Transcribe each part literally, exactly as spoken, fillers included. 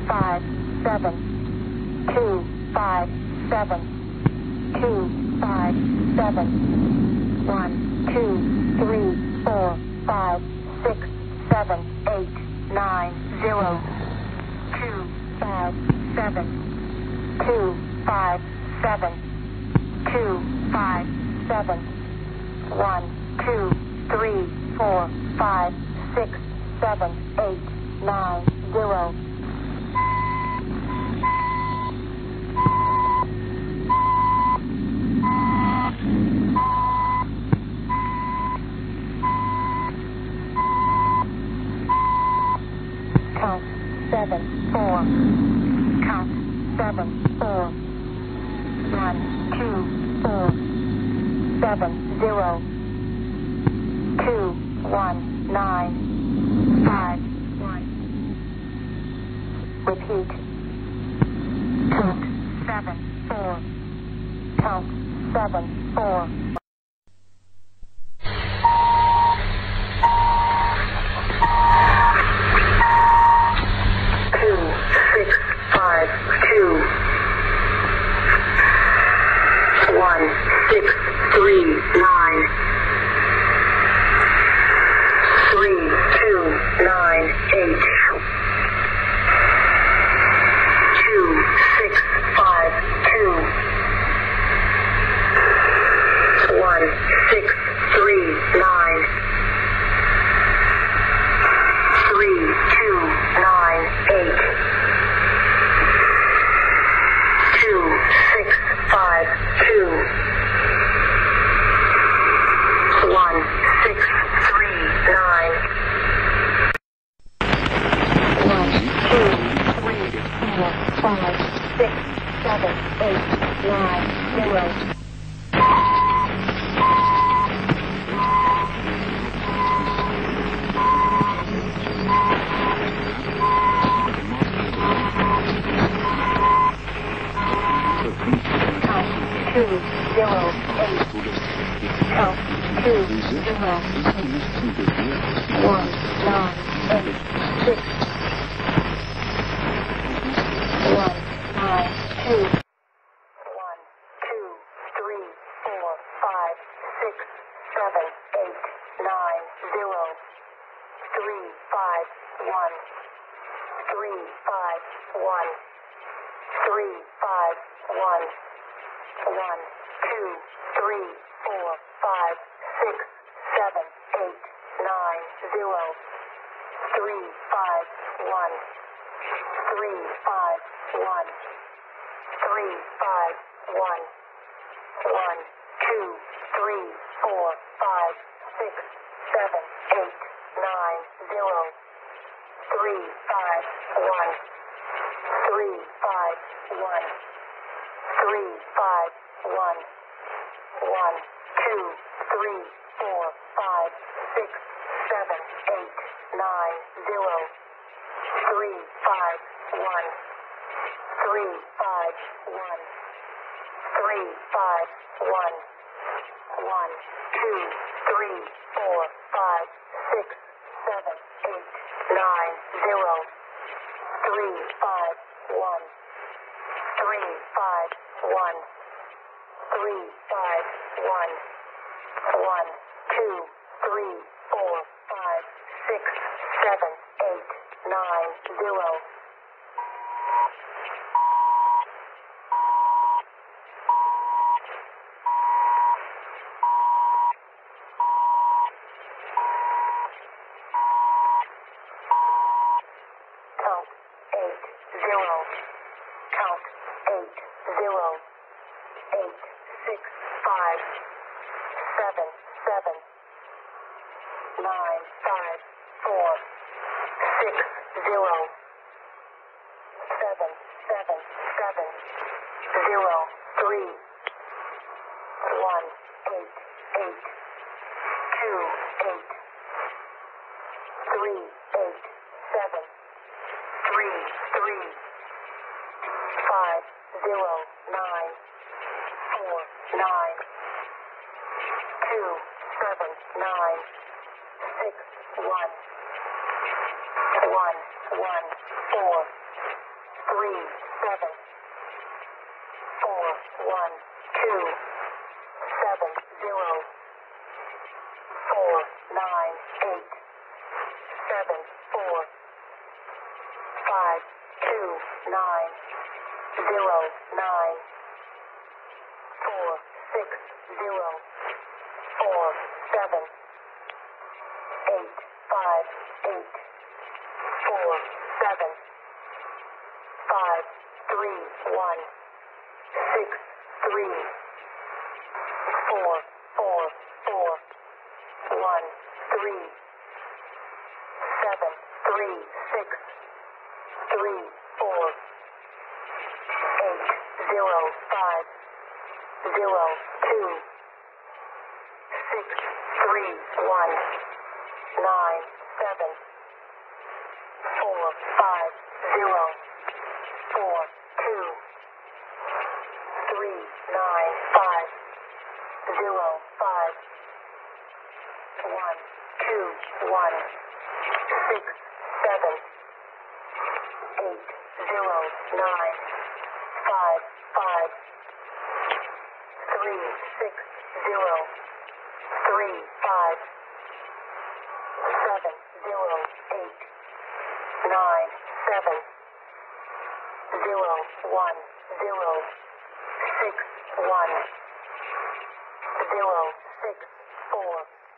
five, seven, two, five, seven, two, five, seven, one, two, three, four, five, six, seven, eight, nine, zero, two, five, seven, two, five, seven, two, five, seven, one, two, three, four, five, six, seven, eight, nine, zero. Count seven, four. Count seven, four. One, two, four. Seven, zero. Two, one, nine, five, one. Repeat. Count seven, four. Count seven, four. Two, six, five, two. One, six, three, nine. Three, two, nine, eight. Two, six, five, two. One, six, three, nine. Three, two, nine, eight. Two, six, five, two. One, six, three, nine. One, two, three, four, five, six, seven, eight, nine, zero. Two, zero, eight. Count two, zero, eight. One, nine, eight, six. One, nine, two. One, two, three, four, five, six, seven, eight, nine, zero. Three, five, one. Three, five, one. Three, five, one. One, two, three, four, five, six, seven, eight, nine, zero. Three, five, one. Three, five, one. Three, five, one. One, two, three, four, five, six, seven, eight, nine, zero. Three, five, one. Three, five, one. Three, five, one. One, two, three, four, five, six, seven, eight, nine, zero. Three, five, one. Three, five, one. Three, five, one. One, two, three, four, five, six, seven, eight, nine, zero. Three, five, one. Three, five, one. Three, five, one. One, two, three, four, five, six, seven, eight, nine, zero. Count eight, zero. Count eight, zero. Eight, six, five, seven, seven, nine, five, four, six, zero, seven, seven, seven, zero, three, one, eight, eight, two, eight, three, eight, seven, three, three, five, zero, nine, four, nine, two, seven, nine, six, one, one, one, four, three, seven, four, one, two, seven, zero, four, nine, eight, seven, four, five, two, nine, zero, nine, four, six, zero, four, seven, eight, five, eight, four, seven, five, three, one, six, three, four, four, four, one, three, seven, three, six, three, four, eight, zero, five, zero, two, six, three, one, nine, seven, four, five, zero, four, two, three, nine, five, zero, five, one, two, one, six, seven, eight, zero, nine, five, five, three, six, zero, three, five, seven, zero, eight, nine, seven, zero, one, zero, six, one, zero, six, four,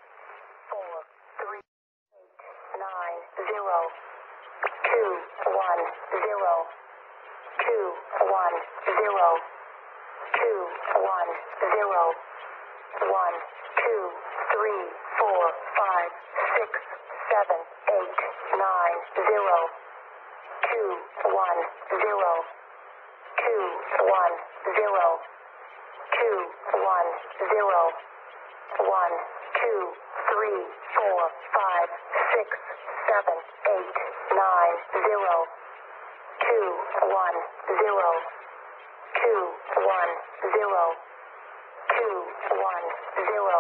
four, three, eight, nine, zero, two, one, zero, two, one, zero, two, one, zero, one, two, three, four, five, six, seven, eight, nine, zero, two, one, zero, two, one, zero, two, one, zero, one, two, three, four, five, six, seven, eight, nine, zero, two, one, zero, two, one, zero, two, one, zero,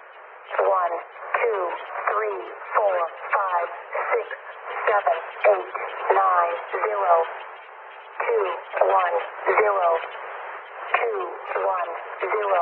one, two, three, four, five, six, seven, eight, nine, zero, two, one, zero, two, one, zero,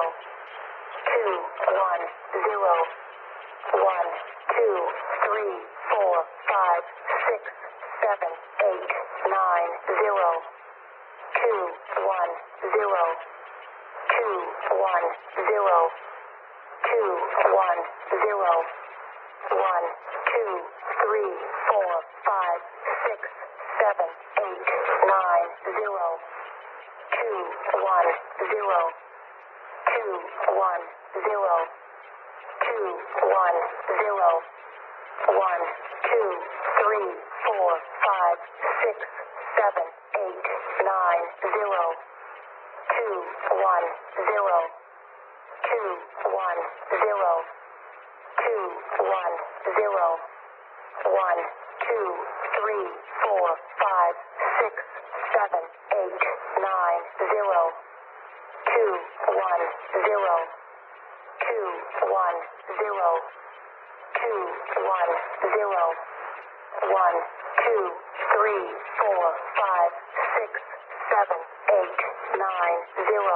two, one, zero, one, two, three, four, five, six, seven, eight, nine, zero, two, one, zero, two, one, zero, two, one, zero, one, two, three, four, five, six, seven, eight, nine, zero, two, one, zero, two, one, zero, two, one, zero, one, two, three, four, five, six, seven, eight, nine, zero, two, one, zero, two, one, zero, two, one, zero, one, two, three, four, five, six, seven, eight, nine, zero, two, one, zero, two, one, zero, two, one, zero, one, two, three, four, five, six, seven, eight, nine, zero.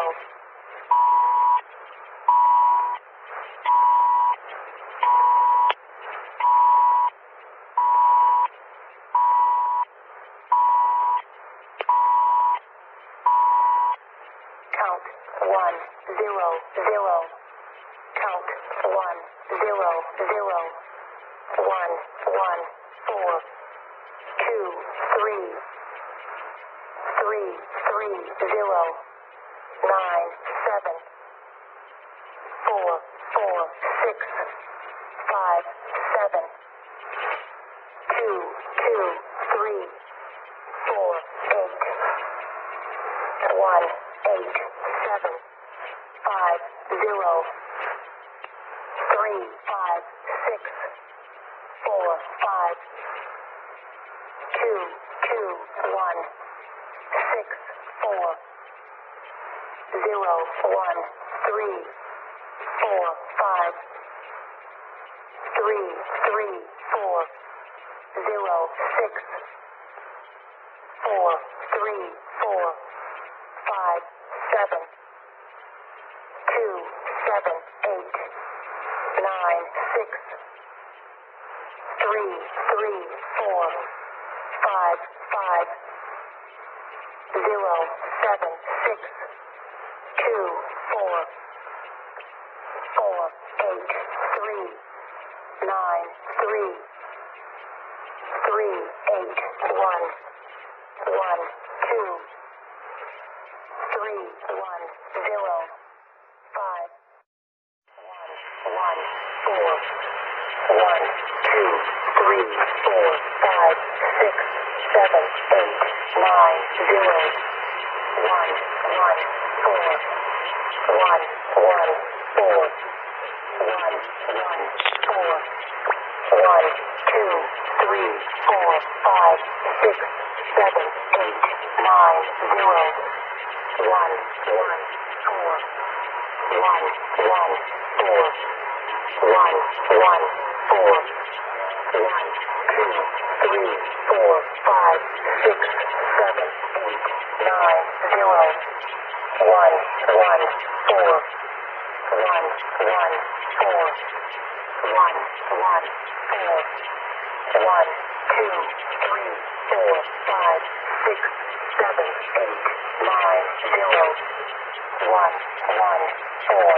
Count one, zero, zero. Count one, zero, zero. One, one, four, two, three, three, three, zero, nine, seven, four, four, six, five, seven, two, two, three, four, eight, one, eight, seven, five, zero, three, five, six, four, five, two, two, one, six, four, zero, one, three, four, five, three, three, four, zero, six, four, three, four, five, seven, two, seven, eight, nine, six, three, three, four, five, five, zero, seven, six, two, four, four, eight, three, nine, three, three, eight, one, one, two, three, one, zero, five, one, one, four, one, two, three, four, five, six, seven, eight, nine, zero, one, one, four, one, one, four, one, one, four, one, two, three, four, five, six, seven, eight, nine, zero, one, one, four, one, one, four, one, one, four, one, two, three, four, five, six, seven, eight, nine, zero, one, one, four, one, one, four, one, one, four, one, two, three, four, five, six, seven, eight, nine, zero, one, one, four,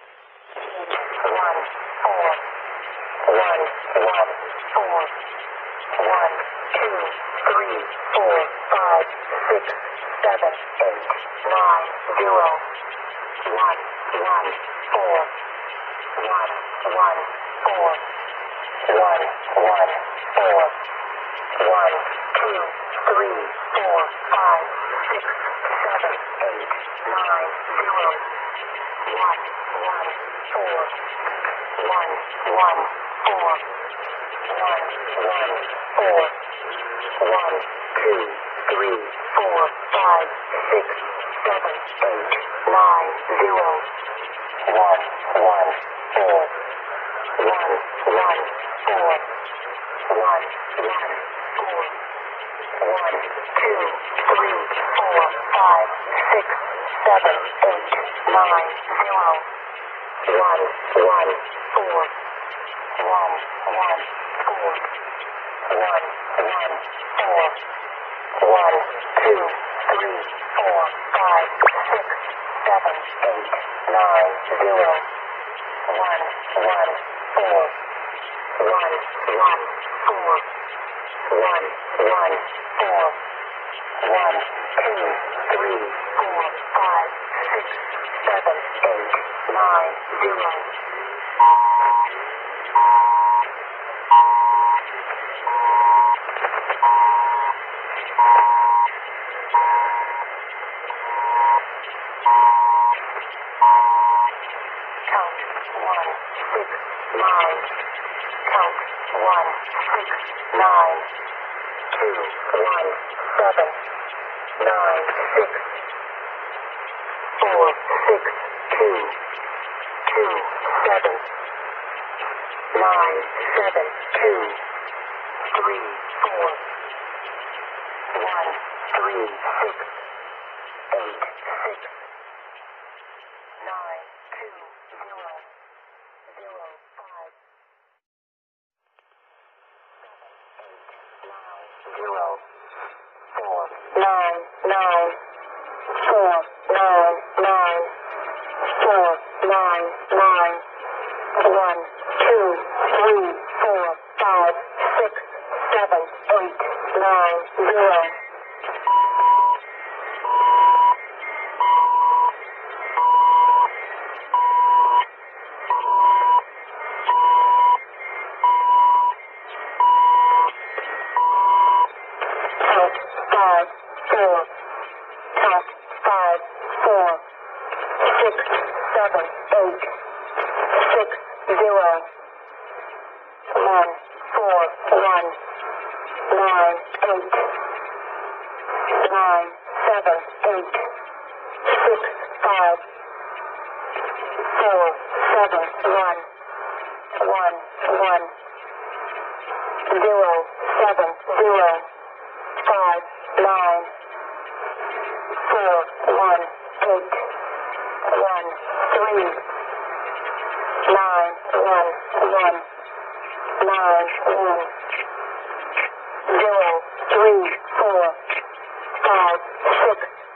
one, four, one, one, four, one, two, three, four, five, six, seven, eight, nine, zero, one, one, four, one, one, four, one, one, four, one, two, three, four, five, six, seven, eight, nine, zero, one, one, four, one, one, four, one, one, four, one, two, three, four, five, six, seven, eight, nine, zero, one, one, four, one, one, four, one, one, four, one, two, three, four, five, six, seven, eight, nine, zero, one, one, four, one, one, four, one, one, four, one, two, three, four, five, six, seven, eight, nine, zero, one, one, four, one, one, four, one, one, four, one, two, three, four, five, six, seven, eight, nine, zero. Count one, six, nine. Count one, six, nine. Two, one, seven, nine, six, four, six, two, two, seven, nine, seven, two, three, four, one, three, six, eight, six, nine, two, zero, zero, five, zero, four, nine, nine, four, nine, nine, four, nine, nine, one, two, three, four, five, six, seven, eight, nine, zero. Count five, four, count five, four, six, seven, eight, six, zero, one, four, one, nine, eight, nine, seven, eight, six, five, four, seven, one, one, one, zero, seven, zero, five, nine, four, one, eight, one, three, nine, one, one, nine, one, zero, three, four, five, six,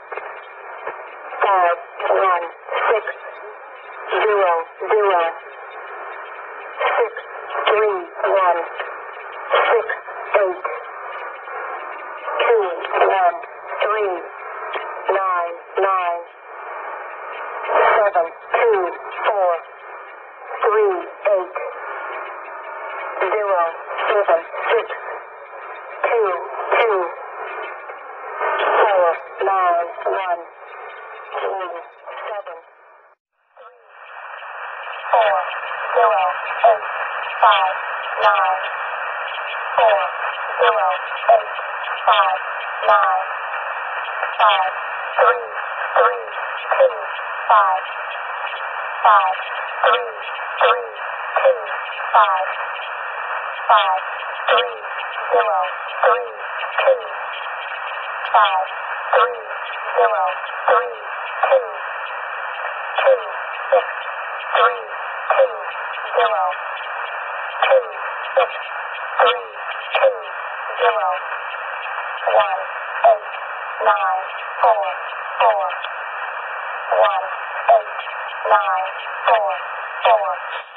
five, one, six, zero, zero, six, three, one, six, eight, two, one, three, nine, nine, seven, two, four, three, eight, zero, seven, six, two, two, four, nine, one, one, seven, four, zero, eight, five, nine, four, zero, eight, five, nine, five, three, three, two, five, five, three, three, two, five, five, three, zero, three, two, five, three, zero, three, two, two, six, three, two, zero, two, six, three, two, zero, one, eight, nine, four, four, one, eight, nine, four, four,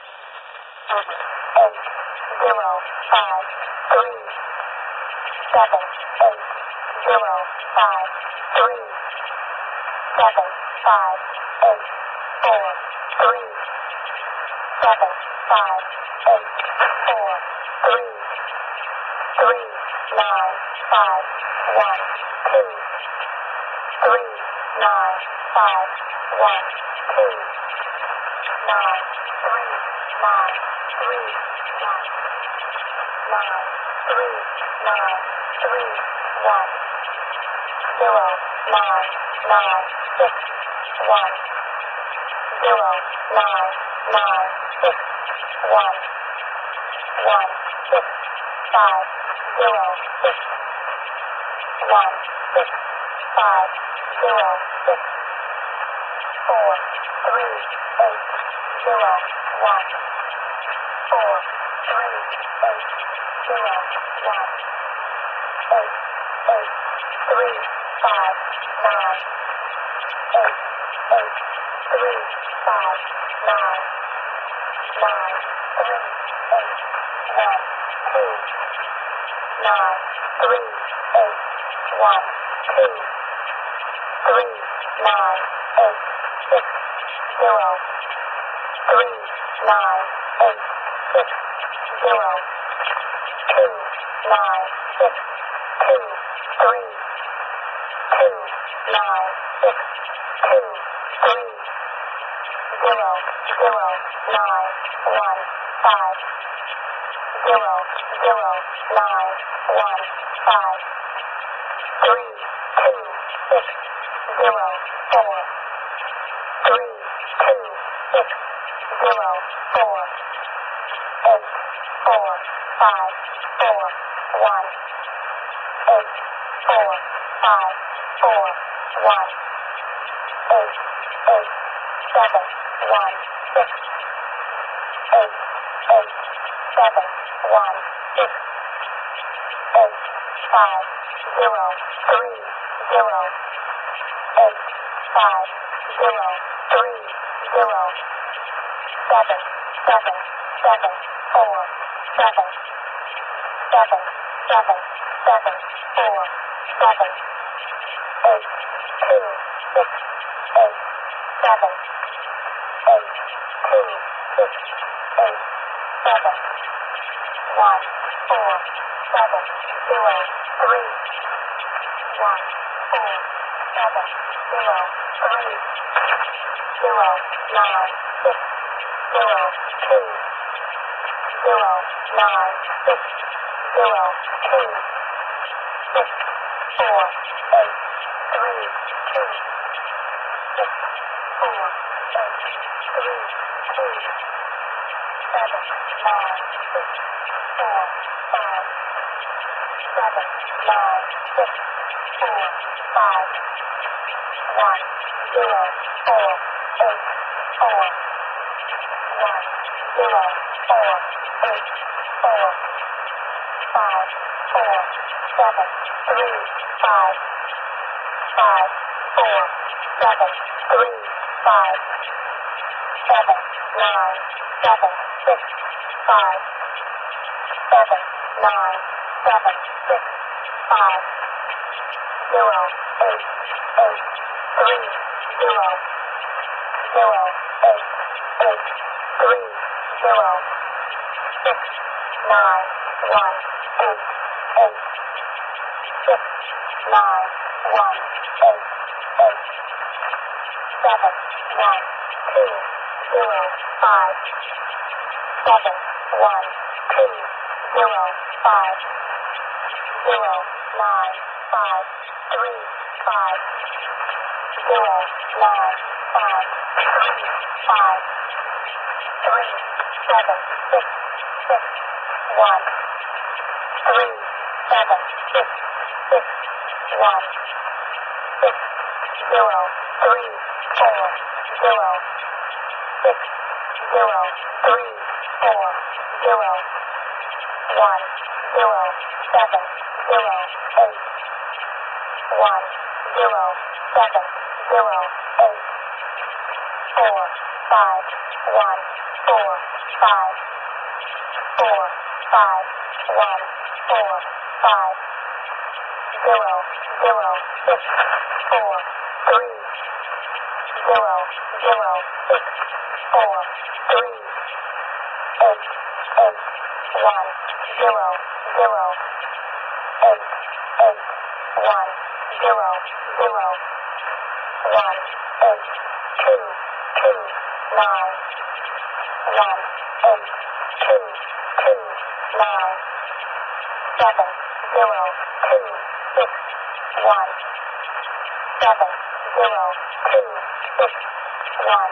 eight, zero, five, three, seven, eight, zero, five, three, seven, five, eight, four, three, seven, five, eight, four, three, three, nine, five, one, two, three, nine, five, one, two, nine, three, nine, three, nine, nine, three, nine, three, one, zero, nine, nine, six, one, zero, nine, nine, six, one, one, six, five, zero, six, one, six, five, zero, six, four, three, eight, zero, one, four, three, eight, zero, one, eight, eight, three, five, nine, eight, eight, three, five, nine, nine, three, eight, one, two, nine, three, eight, one, two, three, nine, eight, six, zero, three, nine, eight, six, zero, two, nine, six, two, three, two, nine, six, two, three, zero, zero, nine, one, five, zero, zero, nine, one, five, three, two, six, zero, four, three, two, six, zero, four, eight, four, five, four, one, eight, four, five, four, one, eight, eight, seven, one, six, eight, eight, seven, one, six, eight, five, zero, three, zero, eight, five, zero, three, zero, seven, seven, seven, four, seven, seven, seven, seven, four, seven, eight, two, six, eight, seven, eight, two, six, eight, seven, one, four, seven, zero, three, one, four, seven, zero, three, zero, nine, six, zero, two, zero, nine, six, zero, two, six, four, eight, three, two, six, four, eight, three, two, seven, nine, six, four, five, seven, nine, six, four, five, one, zero, four, eight, four, one, zero, four, eight, four, five, four, seven, three, five, five, four, seven, three, five, seven, nine, seven, six, five, seven, nine, seven, six, five, zero, eight, eight, three, zero, zero, eight, eight, three, zero, six, nine, one, eight, eight, six, nine, one, eight, eight, seven, one, two, zero, five, seven, one, two, zero, five, zero, nine, five, three, five, zero, nine, five, three, five, three, seven, six, six, one, three, seven, six, six, one, six, zero, three, four, zero, six, zero, three, four, zero, one, zero, seven, zero, eight, one, zero, seven, zero, eight, four, five, one, four, five, four, five, one, four, five, zero, zero, six, four, three, zero, zero, six, four, three, eight, eight, one, zero, zero, eight, eight, one, zero, zero, one, eight, two, two, nine, one, eight, two, two, nine, seven, zero, two, six, one, seven, zero, two, six, one,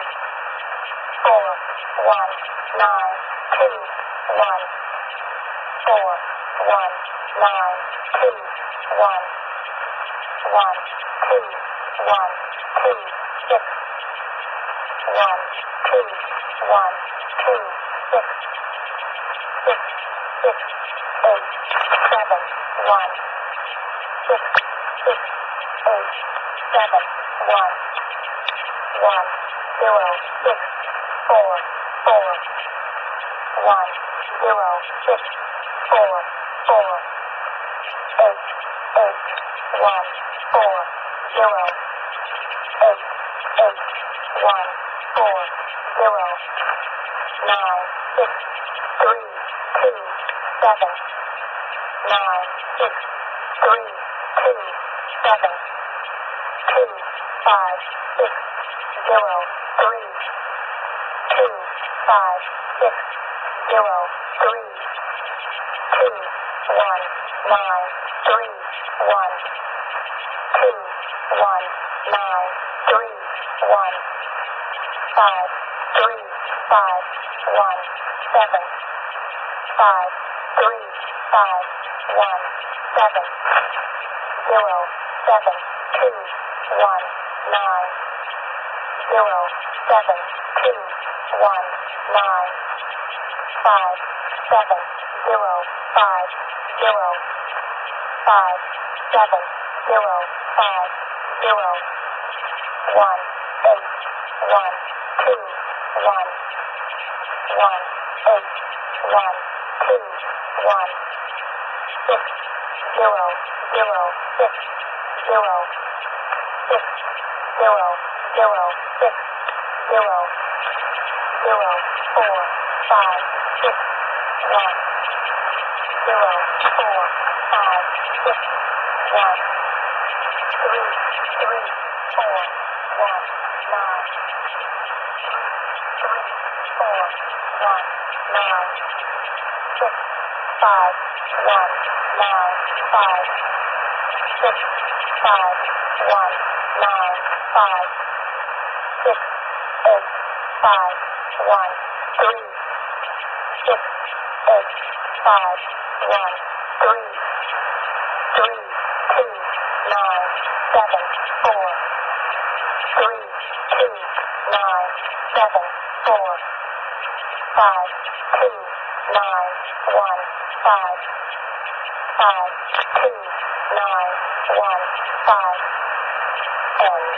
four, one, nine, two, one, four, one, nine, two, one, one, two, one, two, six, one, two, one, two, six, six, six, eight, seven, one, six, six, eight, seven, one, one, zero, six, four, four, one, zero, six, four, four, eight, eight, one, four, zero, eight, eight, one, four, zero, nine, six, three, two, seven, nine, six, three, two, seven, two, five, six, zero, three, two, five, six, zero, three, two, one, nine, three, one, two, one, nine, three, one, five, three, five, one, seven, five, three, five, one, seven, zero, seven, two, one, nine, zero, seven, two, one, nine, five, seven, zero, five, zero, five, seven, zero, five, zero, one, eight, one, two, one, one, eight, one, two, one, six, zero, zero, six, zero, six, zero, zero, six, zero, zero, four, five, six, one, zero, four, five, six, one, three, three, four, one, nine, three, four, one, nine, six, five, one, nine, five, six, five, one, nine, five, six, eight, five, one, three, six, eight, five, one, three, three, two, seven, four, three, two, nine, seven, four, five, two, nine, one, five, five, two, nine, one, five, end.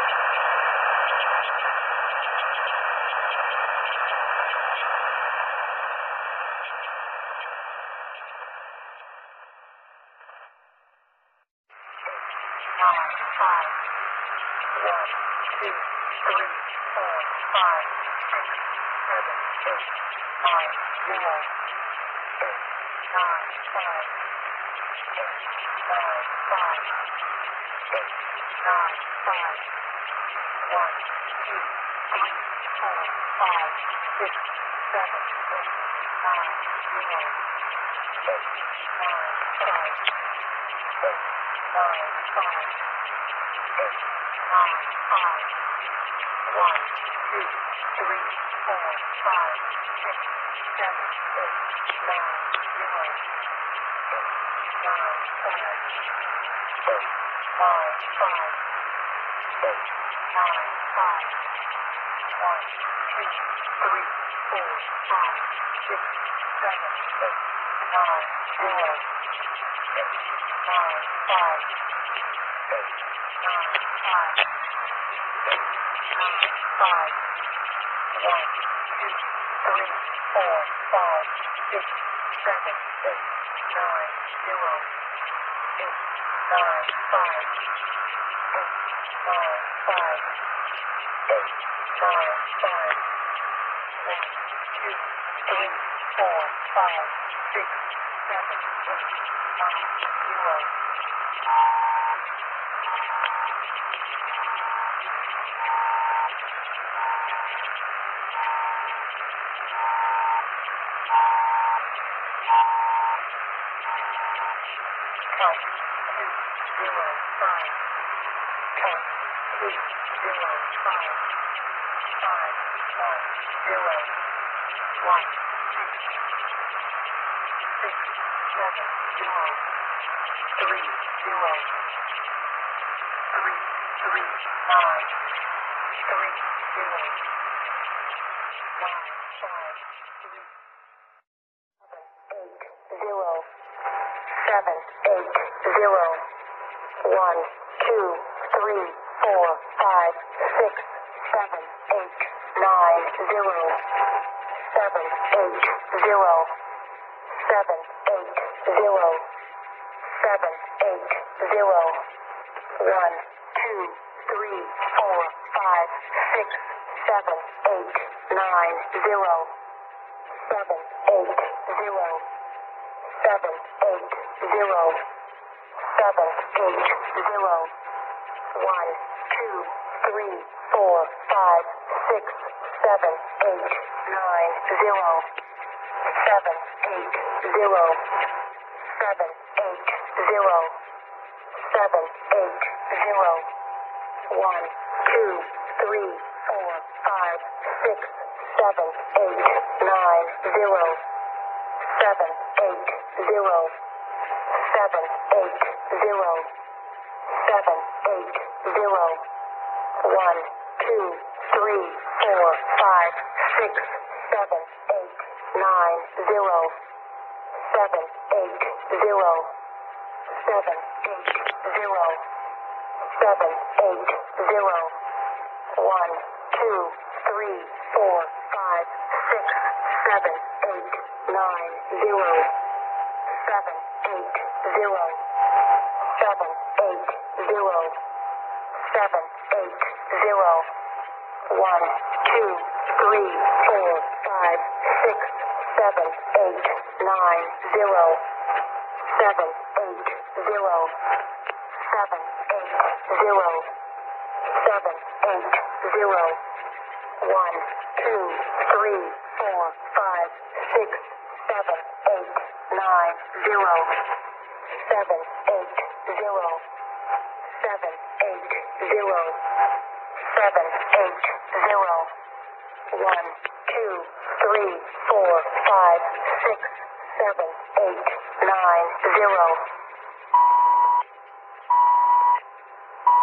Nine, five, one, two, three, four, five, six, seven, eight, nine, zero, eight, nine, five, eight, nine, five, eight, nine, five, one, two, three, four, five, six, seven, eight, nine, zero, eight, nine, five, eight, nine, five, eight, nine, five, one, two, three, four, five, six, seven, eight, nine, zero, eight, nine, five, eight, nine, five, eight, nine, five, one, two, three, four, five, six, seven, eight, nine, zero, eight, nine, five, eight, nine, five, eight, nine, five, one, two, three, four, five, six, seven, eight, nine, zero, eight, nine, five, eight, nine, five, eight, nine, five, one, two, three, four, five, six, seven, eight, nine, zero. Count two, zero, five. Count two, zero, five. Five, one, zero, one, six, six, seven, zero, three, zero, three, three, nine, three, zero, nine, five, three, eight, zero, seven, eight, zero, one, two, three, four, five, six, seven, eight, nine, zero, seven, eight, zero, seven, eight, zero, seven, eight, zero, one, two, three, four, five, six, seven, eight, nine, zero, seven, eight, zero, seven, eight, zero, seven, eight, zero, one, two, three, four, five, six, seven, eight, nine, zero, seven, eight, zero, seven, eight, zero, seven, eight, zero, one, two, three, four, five, six, seven, eight, nine, zero, seven, eight, zero, seven, eight, zero, seven, eight, zero, one, two, three, four, five, six, seven, eight, nine, zero, seven, eight, zero, seven, eight, zero, seven, eight, zero, one, two, three, four, five, six, seven, eight, nine, zero, seven, eight, zero, seven, eight, zero, seven, eight, zero, one, two, three, four, five, six, seven, eight, nine, zero, seven, eight, zero, seven, eight, zero, seven, eight, zero, one, two, three, four, five, six, seven, eight, nine, zero, seven, eight, zero, seven, eight, zero, seven, eight, zero, one, two, three, four, five, six, seven, eight, nine, zero.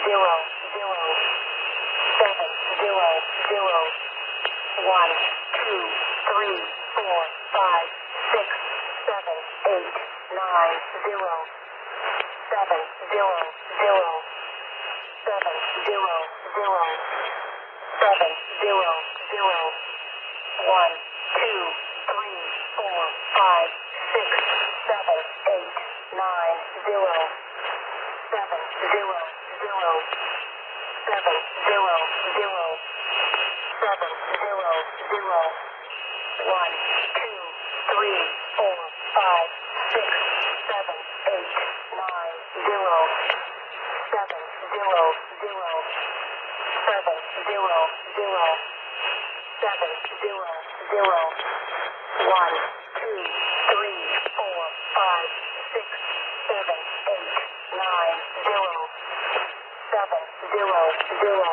zero, zero, seven, zero, zero, one, two, three, four, five, six, seven, eight, nine, zero, seven, zero, zero, seven, zero, zero, seven, zero, zero, one, two, three, four, five, six, seven, eight, nine, zero, seven, zero, zero, seven, zero, zero, seven, zero, zero, one, two, three, four, five, six, seven, eight, nine, zero, seven, zero, zero, seven, zero, zero, seven, zero, zero, one, two, three, four, five, six, seven, eight, nine, zero, seven, zero, zero,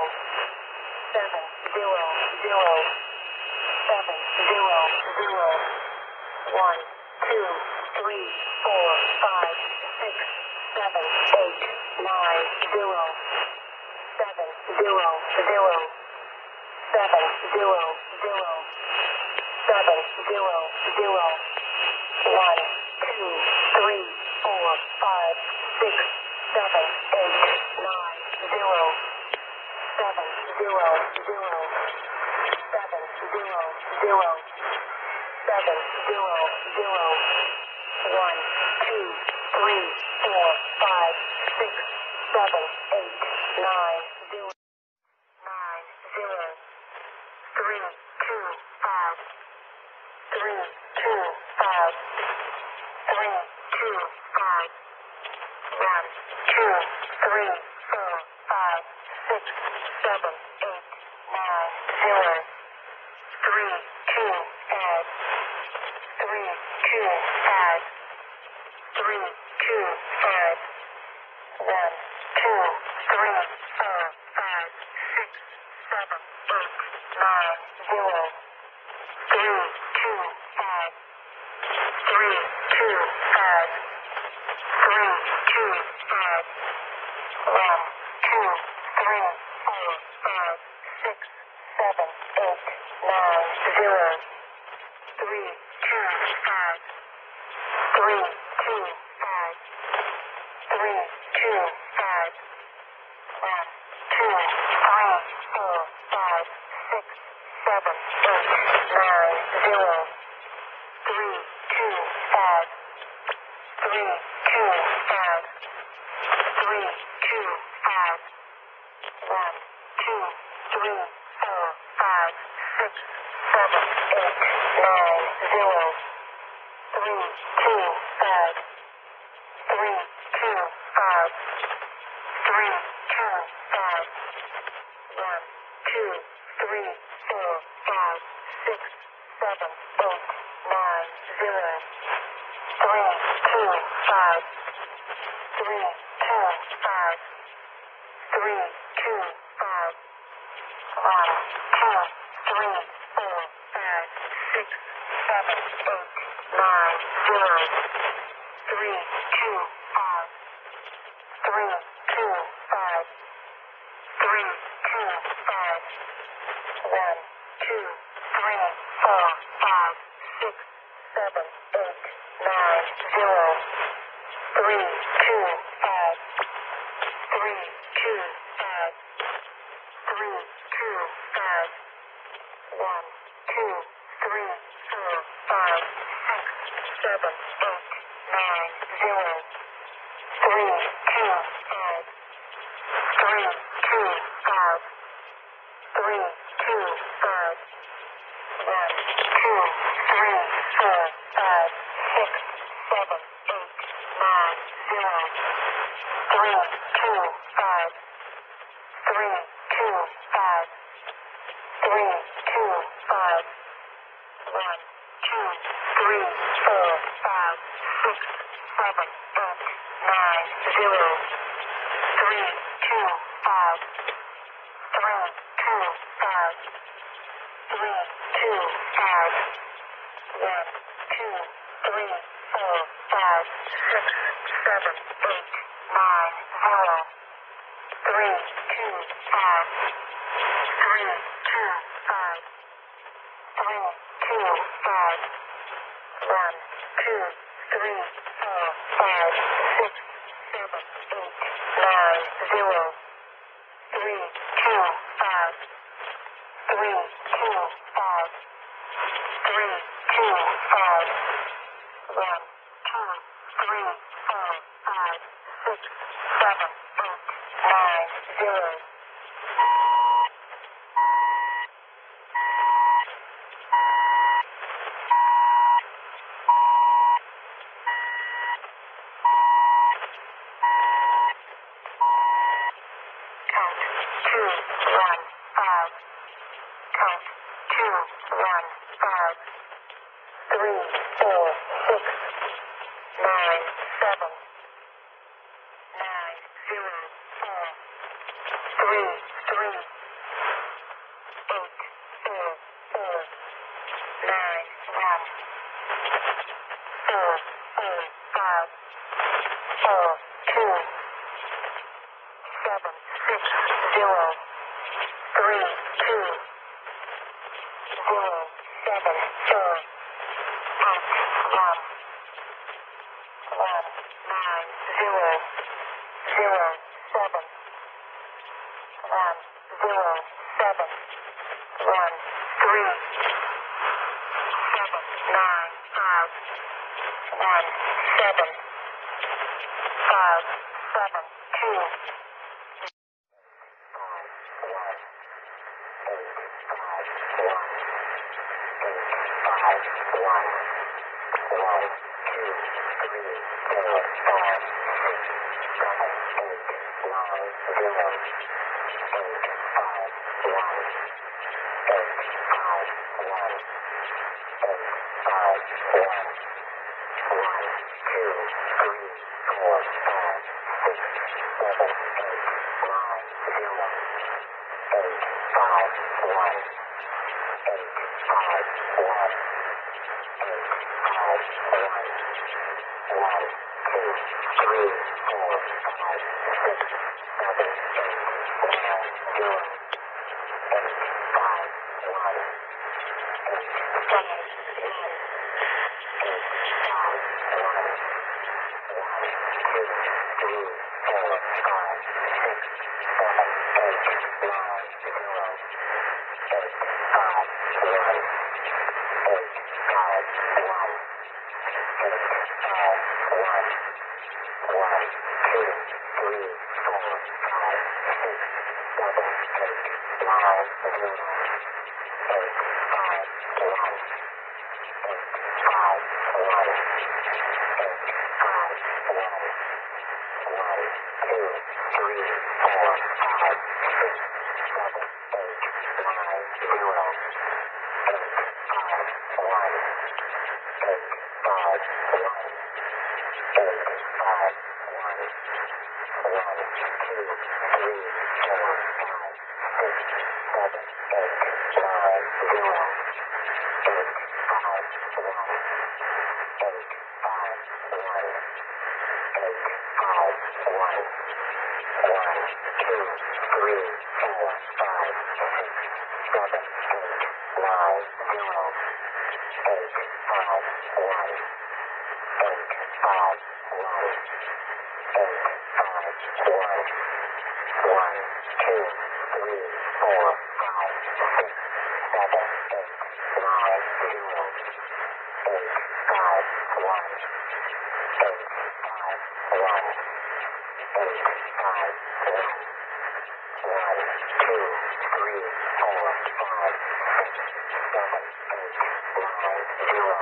seven, zero, zero, seven, zero, zero, one, two, three, four, five, six, seven, eight, nine, zero, seven, zero, zero, seven, zero, zero, seven, zero, zero, one, two, three, four, five, six, seven, eight, nine, zero, seven, zero, zero, seven, zero, zero, seven, zero, zero, one, two, three, four, five, six, seven, eight, nine, zero, nine, zero, three, two, five, three, two, five, three, two, five, one, two, three, four, five, six, seven, eight, nine, zero, three, two, five, three, two, five, three, two, five, one, two, three, four, five, six, seven, eight, nine, zero, three, two, five, three, two, five, three, two, five, one, two, three, four, five, six, seven, eight, nine, zero, three, two, five, three, two, five, three, two, five, one, two, three, four, five, six, seven, eight, nine, zero, three, two, five, three, two, five, three, two, five, one, two, three, four, five, six, seven, eight, nine, zero, three, two, five, three, two, five, three, two, five, one, two, three, four, five, six, seven, eight, nine, zero, three, two, five, three, two, five, three, two, five, one, two, three, four, five, six, seven, eight, nine, zero, three, two, five, three, two, five, three, two, five, one, two, three, four, five, six, seven, eight, nine, zero, three, two, five, three, two, five, three, two, five, one, two, three, four, five, six, seven, eight, nine, zero, three, two, five, three, two, five, three, two, five, one, two, three, four, five, six, seven, eight, nine, zero, three, two, five, three, two, five, three, two, five, one, two, three, four, five, six, seven, eight, nine, zero, three, two, five, three, two, five, three, two, five, one, two, three, four, five, six, seven, eight, nine, zero, three, one, two, three, four, five, six, seven, eight, nine, zero, three, two, five, three, two, five, three, two, five, one, two, three, four, five, six, seven, eight, nine, zero. Count two, one, five. Count two, one, five. Three, four, six, nine, seven, nine, zero, four, three, three, eight, four, four, nine, one, four, four, five, four, two, seven, six, zero, three, two, zero, seven, four, eight, one, one, nine, zero, zero, seven, one, zero, seven, one, three, seven, nine, five, one, seven, five, seven, two, five, one, eight, five, one, eight, five, one, one, two, three, four, five, six, seven, eight, nine, zero, eight, five, one, eight, five, one, eight, five, one, one, two, three, four, five, six, seven, eight, nine, zero, eight, five, one, eight, five, one, eight, five, one, one, two, three, four, five, six, seven, eight, nine, zero, eight, five, one, eight, seven, one, eight, five, one, one, two, three, four, five, six, seven, eight, nine, zero, eight, five, one, eight, five, one, eight, five, one, one, two, three, four, five, six, seven, eight, nine, zero, eight, five, one, eight, five, one, eight, five, one, one, two, three, four, five, six, seven, eight, nine, zero, eight, five, one, eight, five, one, eight, five, one, one, two, three, four, five, six, seven, eight, nine, zero, eight, five, one, eight, five, one, eight, five, one, one, two, three, four, five, six, seven, eight, nine, zero, eight, five, one, eight, five, one, eight, five, one, one, two, three, four, five, six, seven, eight, nine, zero, eight, five, one, eight, five, one, eight, five, one, one, two, three, four, five, six, seven, eight, nine, zero.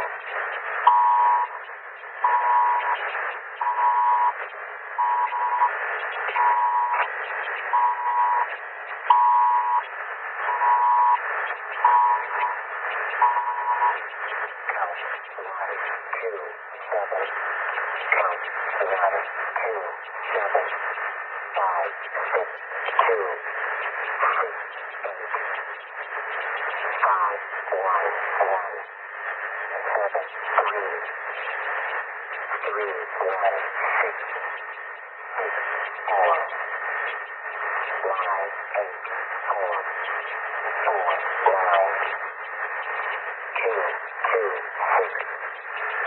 Count one, two, seven. Count one, two, seven, five, six, two, six, eight, five, one, one, seven, three, three, one, six, six, four, nine, eight, four, four, nine, two, two, six,